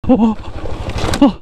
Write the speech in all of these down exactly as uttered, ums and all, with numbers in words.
おあ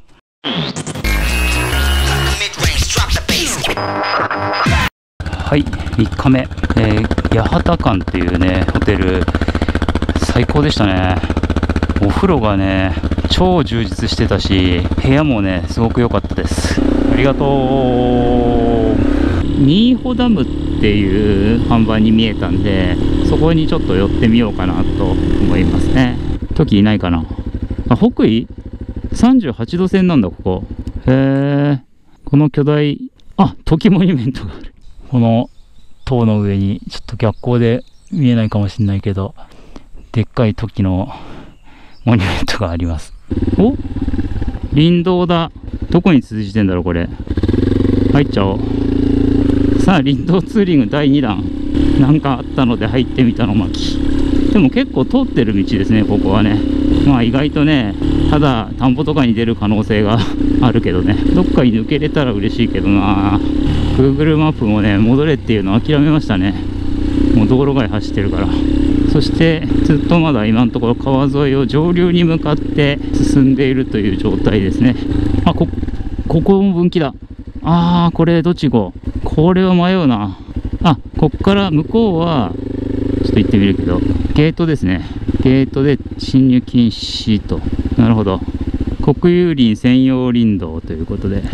はい、みっかめ、えー、八幡館っていうね、ホテル、最高でしたね。お風呂がね、超充実してたし、部屋もね、すごく良かったです。ありがとう。新保ダムっていう看板に見えたんで、そこにちょっと寄ってみようかなと思いますね。時いないかなあ、北緯さんじゅうはちど線なんだ、ここ。へえ。この巨大、あ、時モニュメントがある。この塔の上に、ちょっと逆光で見えないかもしれないけど、でっかい時のモニュメントがあります。お、林道だ。どこに通じてんだろう、これ。入っちゃおう。さあ、林道ツーリングだいにだん。なんかあったので入ってみたの巻。でも結構通ってる道ですね、ここはね。まあ意外とね、ただ田んぼとかに出る可能性があるけどね。どっかに抜けれたら嬉しいけどな。Google マップもね、戻れっていうの諦めましたね。もう道路外走ってるから。そしてずっとまだ今のところ川沿いを上流に向かって進んでいるという状態ですね。あ、こ、ここも分岐だ。あー、これどっち行こう。これは迷うな。あ、こっから向こうは、ちょっと行ってみるけど、ゲートですね。ゲートで進入禁止と。なるほど。国有林専用林道ということで。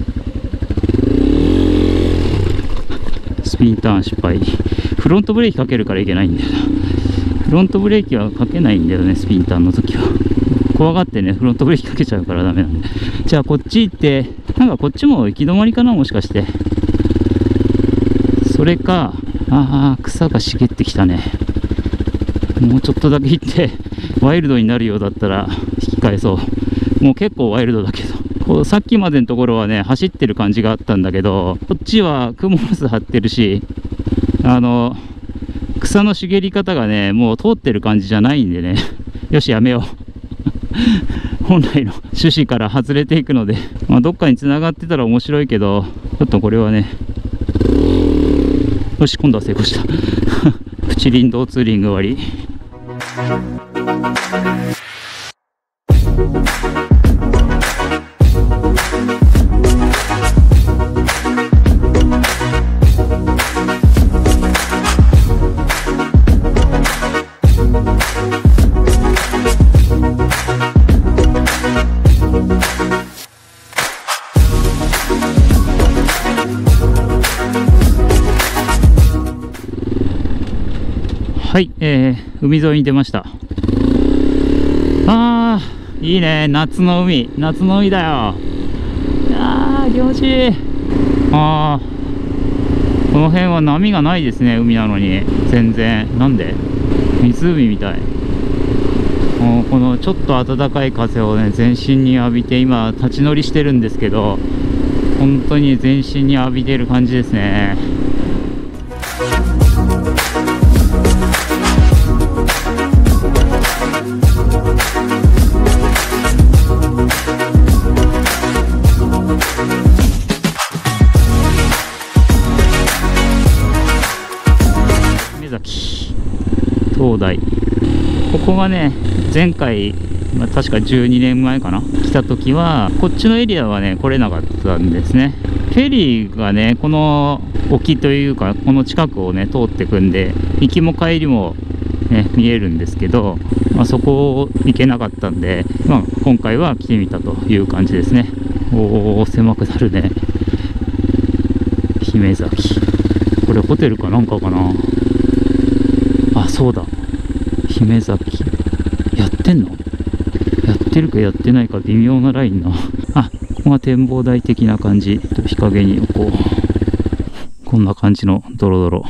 スピンターン失敗。フロントブレーキかけるからいけないんだよな。フロントブレーキはかけないんだよね、スピンターンの時は。怖がってね、フロントブレーキかけちゃうからダメなんで。じゃあこっち行って、なんかこっちも行き止まりかな、もしかして。それか、ああ、草が茂ってきたね。もうちょっとだけ行って、ワイルドになるようだったら引き返そう。もう結構ワイルドだけど。こうさっきまでのところはね、走ってる感じがあったんだけど、こっちはクモの巣張ってるし、あの、草の茂り方がね、もう通ってる感じじゃないんでね。よし、やめよう。本来の趣旨から外れていくので、まあ、どっかに繋がってたら面白いけど、ちょっとこれはね、よし、今度は成功した。プチ林道ツーリング終わり。はい、えー、海沿いに出ました。あー、いいね、夏の海、夏の海だよ。あー、気持ちいい。あー、この辺は波がないですね、海なのに。全然。なんで？湖みたい。もうこのちょっと暖かい風をね、全身に浴びて、今、立ち乗りしてるんですけど、本当に全身に浴びてる感じですね。灯台、ここがね、前回、まあ、確かじゅうにねんまえかな、来た時はこっちのエリアはね来れなかったんですね。フェリーがねこの沖というかこの近くをね通ってくんで、行きも帰りも、ね、見えるんですけど、まあ、そこを行けなかったんで、まあ、今回は来てみたという感じですね。おお、狭くなるね。姫崎、これホテルかなんかかな。あ、そうだ、姫崎やってんの？やってるかやってないか微妙なラインのあ、ここが展望台的な感じ。日陰に置こう。こんな感じのドロドロ。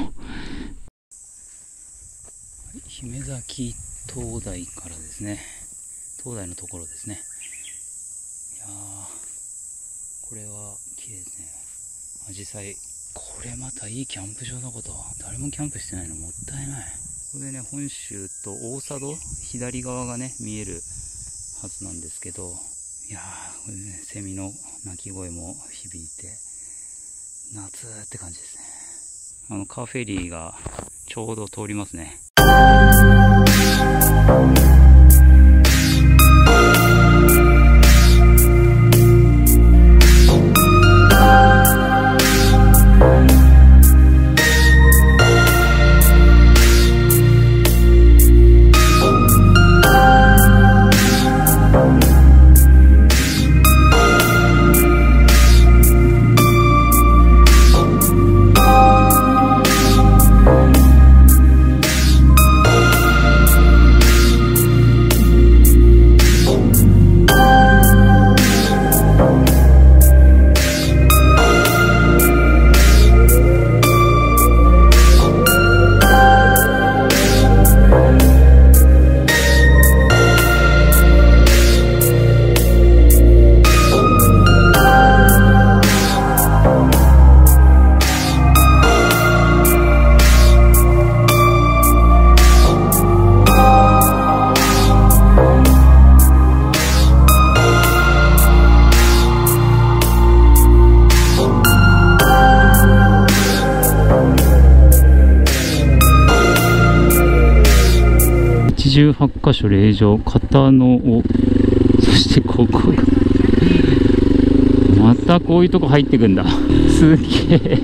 姫崎灯台からですね、灯台のところですね。いやー、これは綺麗ですね。アジサイ、これまたいいキャンプ場のこと。誰もキャンプしてないのもったいない。ここでね、本州と大佐渡左側がね見えるはずなんですけど、いやー、これね、セミの鳴き声も響いて夏って感じですね。あのカーフェリーがちょうど通りますね。 はちかしょ霊場、片野尾、そしてここまたこういうとこ入ってくんだ。すげえ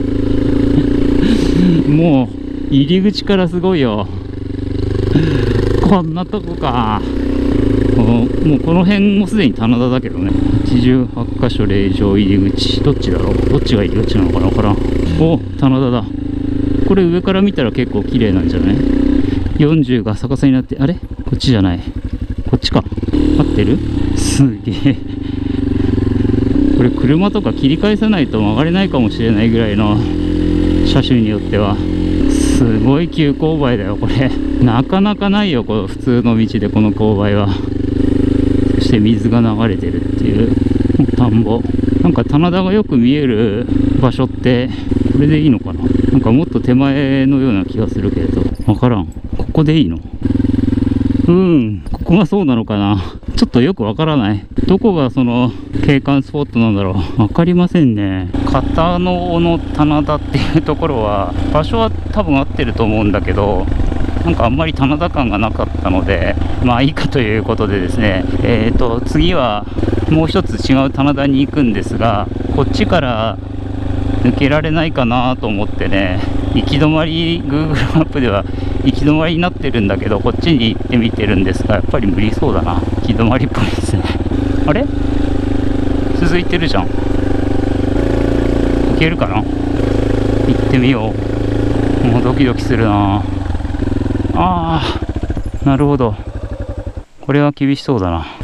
もう入り口からすごいよ。こんなとこか。もうこの辺もすでに棚田だけどね。はちじゅうはちかしょ霊場入り口、どっちだろう、どっちが入り口なのかな、わからん。お、棚田だ。これ上から見たら結構綺麗なんじゃない？よんじゅうが逆さになって、あれこっちじゃない、こっちか、合ってる？すげえ。これ車とか切り返さないと曲がれないかもしれないぐらいの車種によってはすごい急勾配だよ。これなかなかないよ、この普通の道でこの勾配は。そして水が流れてるっていう田んぼ。なんか棚田がよく見える場所ってこれでいいのかな。なんかもっと手前のような気がするけれど、わからん。ここでいいの？うん、ここがそうなのかな。ちょっとよくわからない。どこがその景観スポットなんだろう、わかりませんね。片野尾の棚田っていうところは場所は多分合ってると思うんだけど、なんかあんまり棚田感がなかったので、まあいいかということでですね、えーと次はもう一つ違う棚田に行くんですが、こっちから抜けられないかなと思ってね、行き止まり Google マップでは行き止まりになってるんだけど、こっちに行ってみてるんですが、やっぱり無理そうだな。行き止まりっぽいですね。あれ続いてるじゃん。行けるかな。行ってみよう。もうドキドキするな。あー、なるほど。これは厳しそうだな。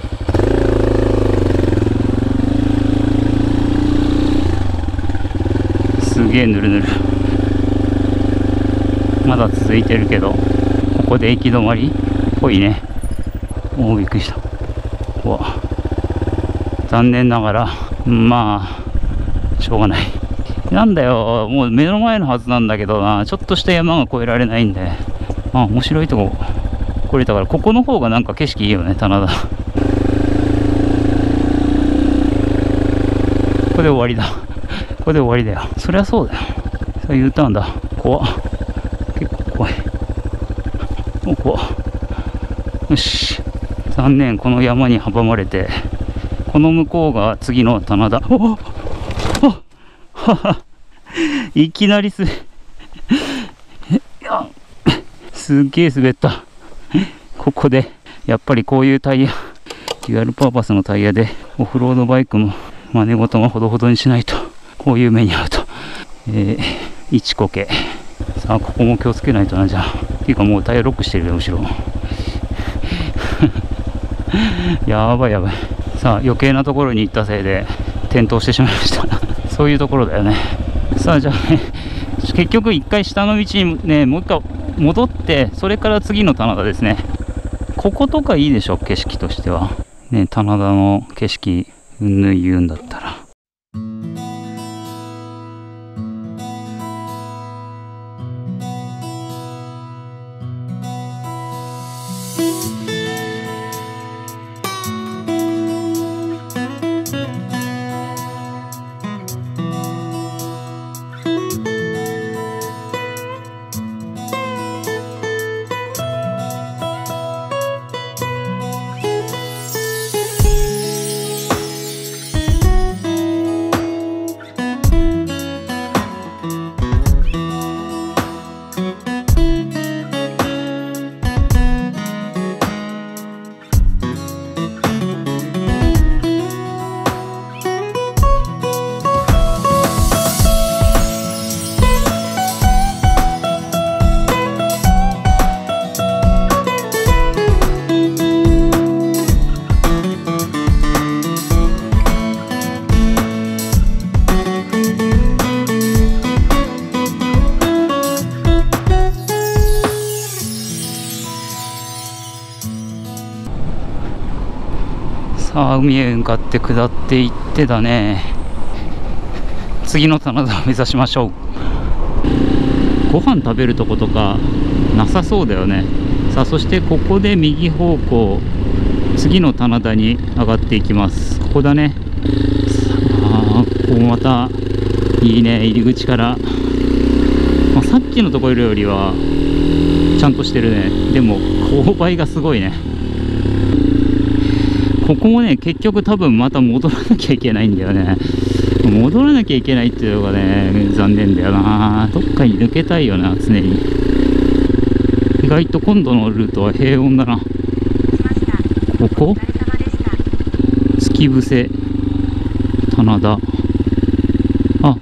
すげえぬるぬる。まだ続いてるけど、ここで行き止まりっぽいね。おお、びっくりした。うわ、残念ながら、まあしょうがない。なんだよ、もう目の前のはずなんだけどな、ちょっとした山が越えられないんで。あ、面白いとこ来れたから、ここの方がなんか景色いいよね、棚田。ここで終わりだ。ここで終わりだよ。そりゃそうだよ。さあ U ターンだ。怖っ。結構怖い。お、怖っ。よし。残念、この山に阻まれて、この向こうが次の棚田。おっ、はは、いきなりすすっげえ滑った。ここでやっぱりこういうタイヤ、デュアルパーパスのタイヤでオフロードバイクも真似事もほどほどにしないとこういう目に遭うと。えー、いちこけ。さあここも気をつけないとな。じゃあっていうかもうタイヤロックしてるよ後ろやばいやばい。さあ余計なところに行ったせいで転倒してしまいましたそういうところだよね。さあじゃあね、結局一回下の道にね、もう一回戻って、それから次の棚田ですね。こことかいいでしょ、景色としてはね。棚田の景色うんぬん言うんだったら。さあ海へ向かって下っていってだね。次の棚田を目指しましょう。ご飯食べるとことかなさそうだよね。さあそしてここで右方向、次の棚田に上がっていきます。ここだね。さあここまたいいね、入り口から、まあ、さっきのところよりはちゃんとしてるね。でも勾配がすごいね。ここもね結局多分また戻らなきゃいけないんだよね。戻らなきゃいけないっていうのがね残念だよな。どっかに抜けたいよな常に。意外と今度のルートは平穏だな。ここ月伏せ棚田。あ、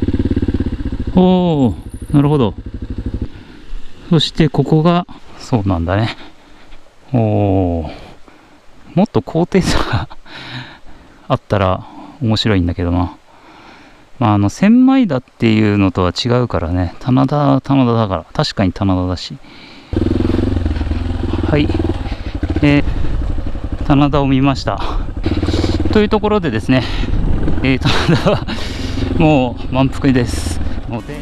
おお、なるほど。そしてここがそうなんだね。おお、もっと高低差があったら面白いんだけどな。まあ、あの千枚田っていうのとは違うからね。棚田棚田だから、確かに棚田だし。はい、えー、棚田を見ましたというところでですね、えー、棚田はもう満腹ですので、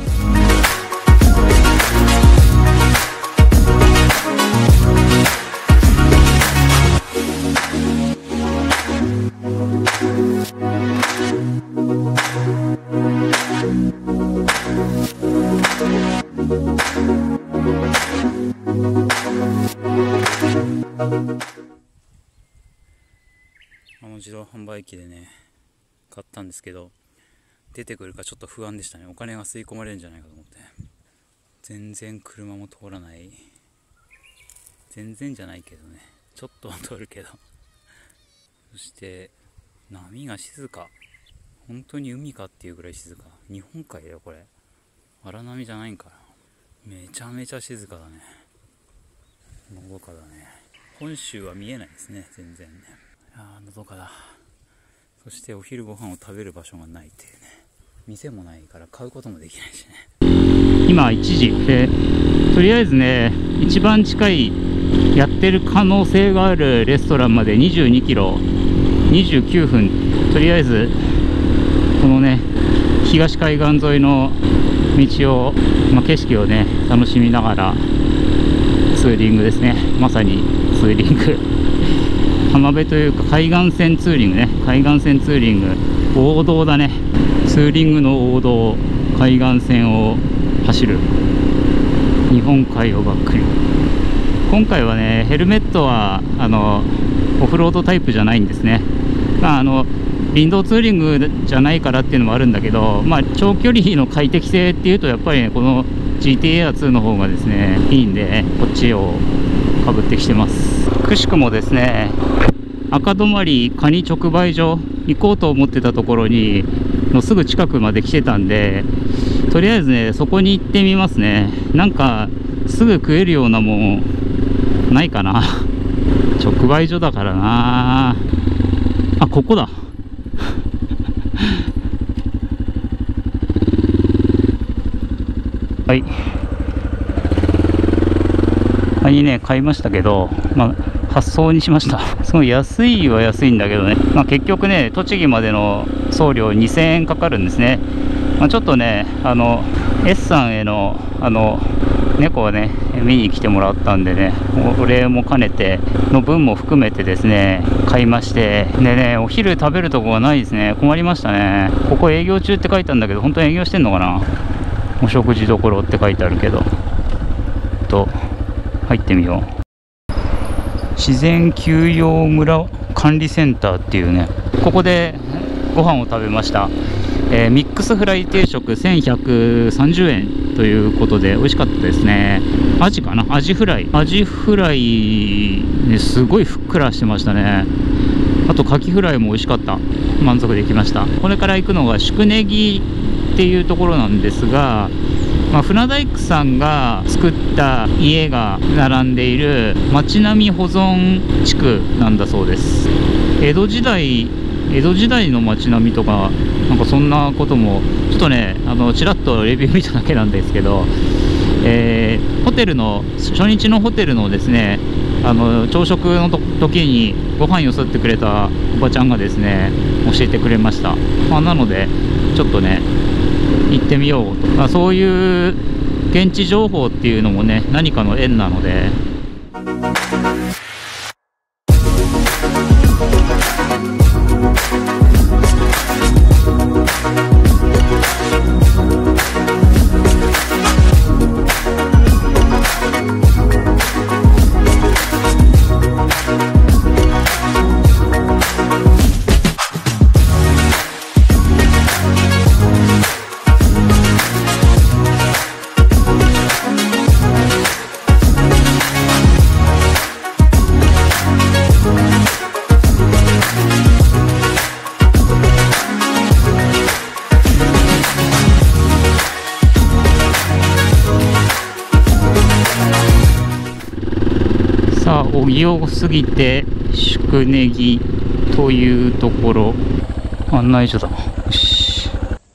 あの自動販売機でね買ったんですけど、出てくるかちょっと不安でしたね。お金が吸い込まれるんじゃないかと思って。全然車も通らない。全然じゃないけどね、ちょっとは通るけど。そして波が静か。本当に海かっていうぐらい静か。日本海だよこれ。荒波じゃないんかな。めちゃめちゃ静かだね。のどかだね。本州は見えないですね全然ね。あーのどかだ。そしてお昼ご飯を食べる場所がないっていうね。店もないから買うこともできないしね。今いちじで、とりあえずね一番近いやってる可能性があるレストランまでにじゅうにキロにじゅうきゅうふん。とりあえずこのね東海岸沿いの道を、まあ、景色をね楽しみながらツーリングですね。まさにツーリング浜辺というか海岸線ツーリングね。海岸線ツーリング王道だね。ツーリングの王道、海岸線を走る日本海をバックに。今回はねヘルメットはあのオフロードタイプじゃないんですね。まああの林道ツーリングじゃないからっていうのもあるんだけど、まあ、長距離の快適性っていうとやっぱり、ね、この ジーティーエーアールツー の方がですねいいんで、こっちをかぶってきてます。くしくもですね赤泊カニ直売所行こうと思ってたところにのすぐ近くまで来てたんで、とりあえずねそこに行ってみますね。なんかすぐ食えるようなもんないかな。直売所だからなあ。ここだはい、カニね買いましたけど、まあ、発送にしました。すごい安いは安いんだけどね、まあ、結局ね栃木までの送料にせんえんかかるんですね。まあ、ちょっとねあの S さんへのあの猫をね見に来てもらったんでね、お礼も兼ねての分も含めてですね買いまして、でねお昼食べるとこがないですね。困りましたね。ここ営業中って書いてあるんだけど、本当に営業してんのかな。お食事処って書いてあるけど、と入ってみよう。自然休養村管理センターっていうね、ここでご飯を食べました。えー、ミックスフライ定食せんひゃくさんじゅうえんということで美味しかったですね。アジかな、アジフライアジフライ、ね、すごいふっくらしてましたね。あとカキフライも美味しかった。満足できました。これから行くのが宿根木っていうところなんですが、まあ、船大工さんが作った家が並んでいる町並み保存地区なんだそうです。江戸時代江戸時代の町並みとかなんかそんなこともちょっとねあのちらっとレビュー見ただけなんですけど、えー、ホテルの初日のホテルのですねあの朝食のと時にご飯よそってくれたおばちゃんがですね教えてくれました。まあ、なのでちょっとね行ってみようと、まあ、そういう現地情報っていうのもね何かの縁なので。 小木を過ぎて宿根木というところ、案内所だ。よし。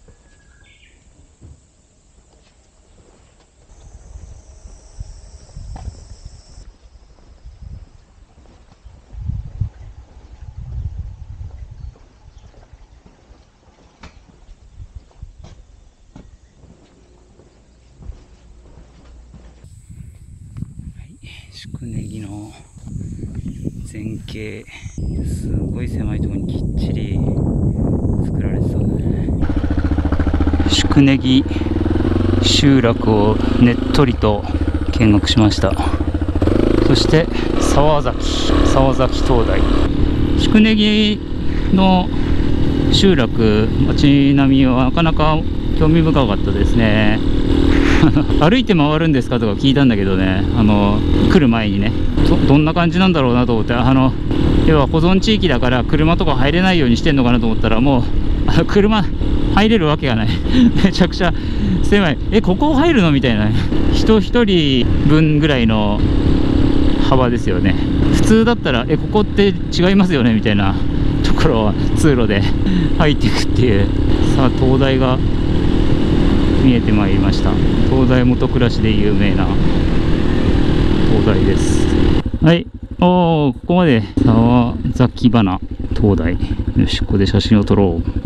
宿根木の前景、すごい狭いところにきっちり作られてたんだね。宿根木集落をねっとりと見学しました。そして沢崎沢崎灯台、宿根木の集落、街並みはなかなか興味深かったですね。歩いて回るんですかとか聞いたんだけどね、あの来る前にね、 ど, どんな感じなんだろうなと思って、あの要は保存地域だから車とか入れないようにしてんのかなと思ったら、もうあの車入れるわけがない。めちゃくちゃ狭い。え、ここ入るのみたいな、人一人分ぐらいの幅ですよね。普通だったらえここって違いますよねみたいなところは通路で入っていくっていう。さあ灯台が見えてまいりました。灯台元暮らしで有名な灯台です。はい、おお、ここまで沢崎花灯台。よし、ここで写真を撮ろう。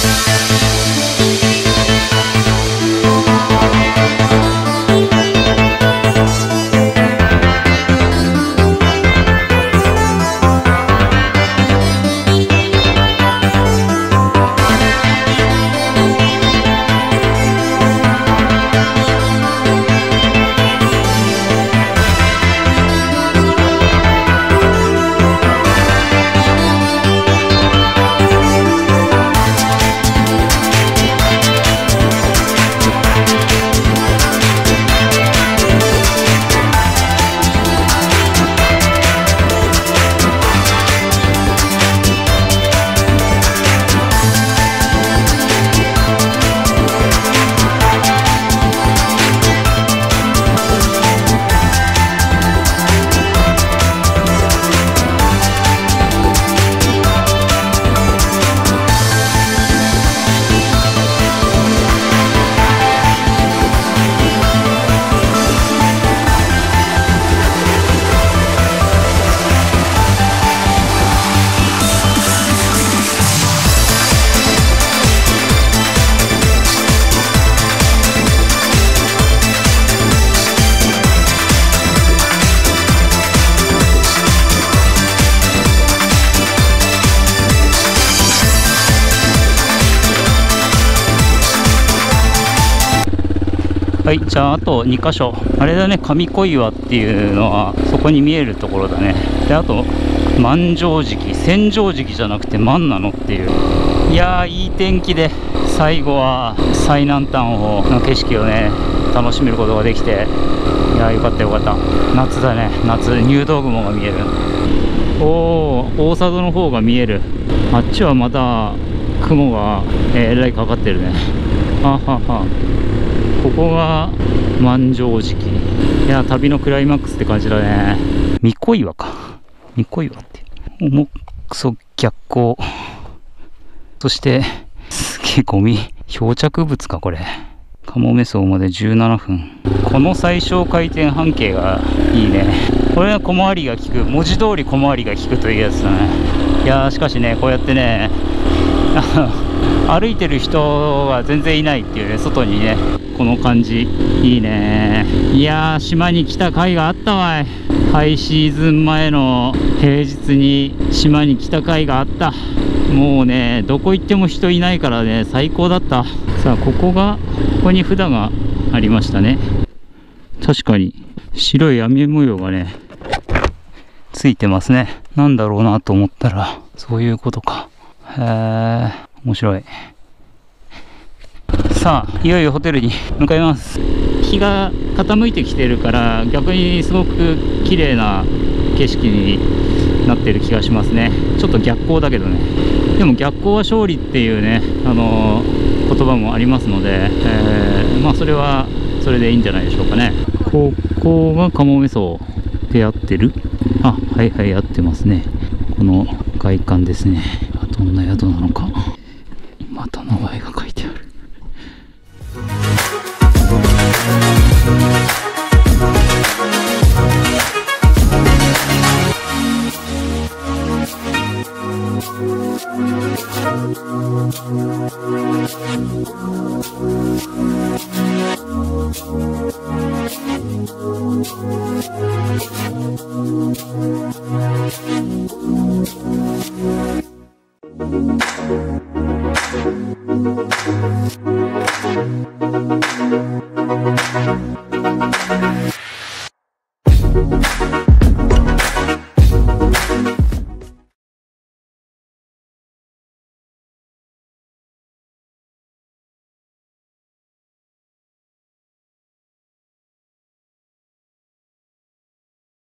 はい、じゃああとにかしょ、あれだね、上小岩っていうのはそこに見えるところだね。で、あと満城敷、千畳敷じゃなくて満なのっていう。いやー、いい天気で最後は最南端をの景色をね楽しめることができて、いやーよかったよかった。夏だね、夏。入道雲が見える。おー、大佐渡の方が見える。あっちはまた雲がえらいかかってるね。ははは。ここが満城敷。いや、旅のクライマックスって感じだね。三小岩か。三小岩って。重くそ逆光。そして、すげえゴミ。漂着物か、これ。かもめ荘までじゅうななふん。この最小回転半径がいいね。これは小回りが利く。文字通り小回りが利くというやつだね。いやー、しかしね、こうやってね、歩いてる人は全然いないっていうね、外にね、この感じいいね。いやー、島に来た甲斐があったわい。ハイシーズン前の平日に島に来た甲斐があった。もうね、どこ行っても人いないからね、最高だった。さあ、ここがここに札がありましたね。確かに白い網模様がねついてますね。なんだろうなと思ったらそういうことか。へえ、面白い。さあ、いよいよホテルに向かいます。日が傾いてきてるから逆にすごく綺麗な景色になってる気がしますね。ちょっと逆光だけどね。でも逆光は勝利っていうね、あのー、言葉もありますので、えー、まあそれはそれでいいんじゃないでしょうかね。ここがかもめ荘でやってるあ、はいはい、合ってますね。この外観ですね。どんな宿なのか。また名前が書いてある。